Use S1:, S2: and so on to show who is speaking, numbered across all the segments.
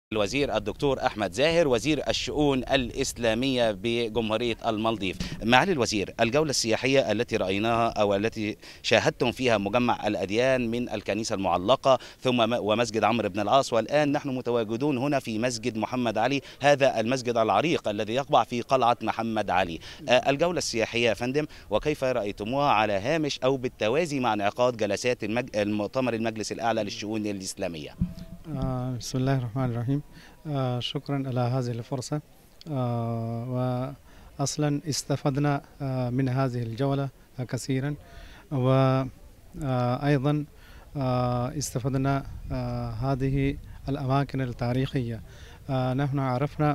S1: الوزير الدكتور أحمد زاهر وزير الشؤون الإسلامية بجمهورية المالديف. معالي الوزير، الجولة السياحية التي رأيناها أو التي شاهدتم فيها مجمع الأديان من الكنيسة المعلقة ثم ومسجد عمرو بن العاص، والآن نحن متواجدون هنا في مسجد محمد علي، هذا المسجد العريق الذي يقع في قلعة محمد علي. الجولة السياحية يا فندم، وكيف رأيتموها على هامش أو بالتوازي مع انعقاد جلسات المؤتمر المجلس الأعلى للشؤون الإسلامية؟
S2: بسم الله الرحمن الرحيم. شكرا على هذه الفرصة. وأصلا استفدنا من هذه الجولة كثيرا، وأيضا استفدنا هذه الأماكن التاريخية. نحن عرفنا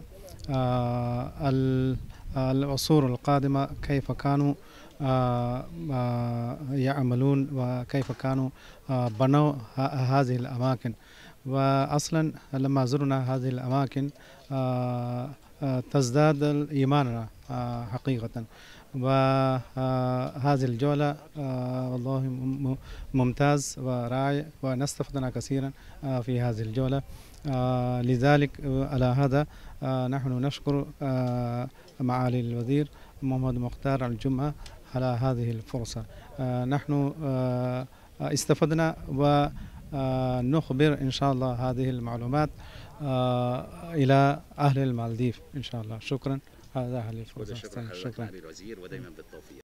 S2: العصور القادمة كيف كانوا يعملون وكيف كانوا بنوا هذه الأماكن. وأصلا لما زرنا هذه الأماكن تزداد إيماننا حقيقة. وهذه الجولة والله ممتاز ورائع، ونستفدنا كثيرا في هذه الجولة. لذلك على هذا نحن نشكر معالي الوزير محمد مختار الجمعة على هذه الفرصة. نحن استفدنا ونخبر إن شاء الله هذه المعلومات إلى أهل المالديف إن شاء الله. شكرا على هذه الفرصة.
S1: شكرا الوزير، ودائما بالتوفيق.